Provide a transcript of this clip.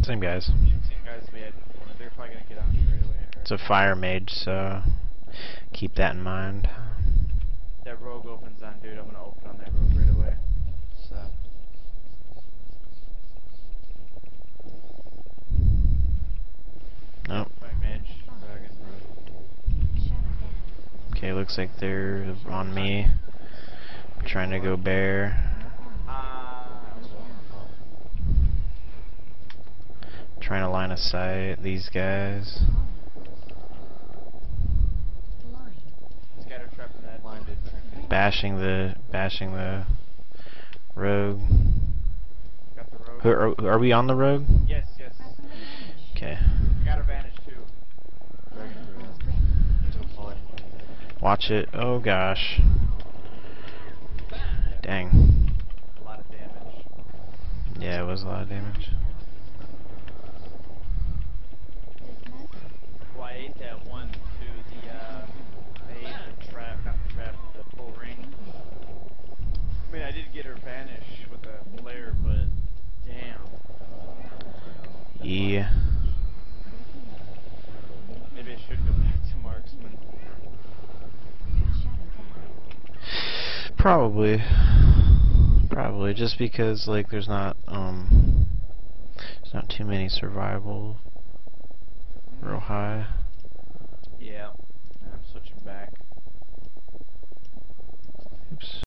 Same guys. Same guys we had before. They're probably gonna get on right away. It's a fire mage, so keep that in mind. That rogue opens on, dude. I'm gonna open on that rogue right away. So. Nope. Fire mage, dragon, rogue. Okay, looks like they're on me. Trying to go bear. Trying to line of sight these guys. Scatter trap in that. Blinded. Bashing the rogue. Got the rogue. Are we on the rogue? Yes, yes. Okay. Got advantage too. Watch it. Oh gosh. Dang. A lot of damage. Yeah, it was a lot of damage. Well, I ate that one to the, I ate the trap, not the trap, the full ring. I mean, I did get her vanish with a flare, but damn. Yeah. Maybe I should go back to marksman. Probably just because like there's not too many survival real high. Yeah, I'm switching back. Oops.